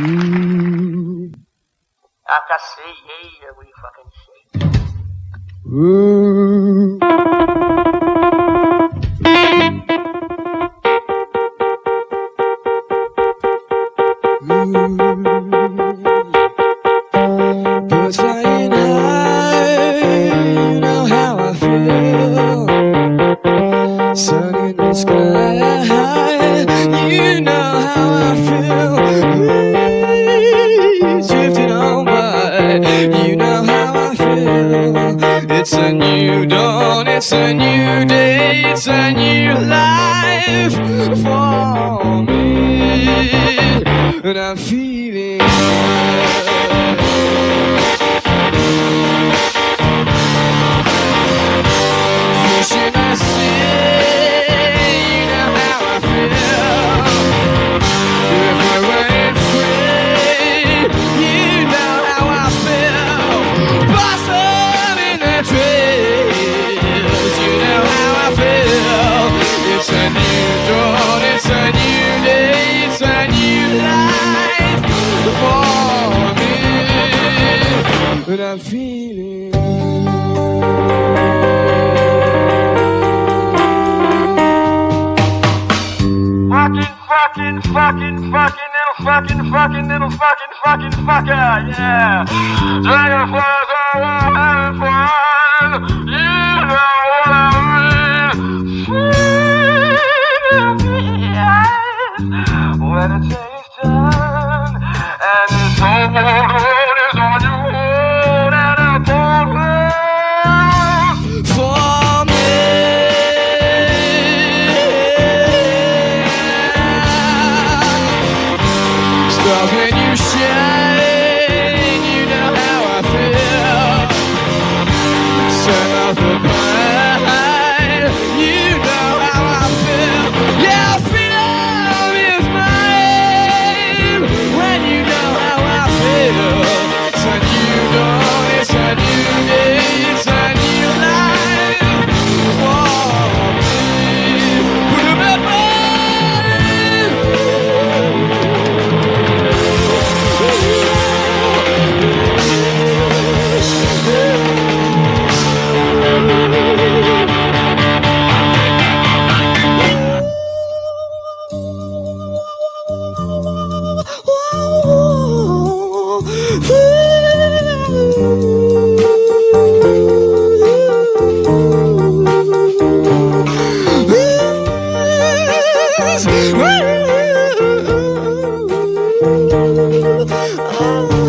After I say yeah, we fucking shake. Ooh. Birds flying high, you know how I feel. Sun in the sky, you know how I feel. Breeze drifting on by, you know how I feel. It's a new dawn, it's a new day, it's a new life for me, and I'm feeling fish in the sea, you know how I feel. If we're running free, you know how I feel. Blossom in the trees, you know how I feel. It's a new dawn, it's a new day, it's a new life for me, and I'm feeling fucking little fucking fucker, yeah. Dragonflies are having fun, you know what I mean. When it takes time, and this whole world is on your own, and a cold world for me. Stars when you shine, you know how I feel. Sun off the pine, you know how I feel. Yeah, freedom is mine when you know how I feel. It's a new dawn, it's a new day, it's a new life for me. Remember. Oh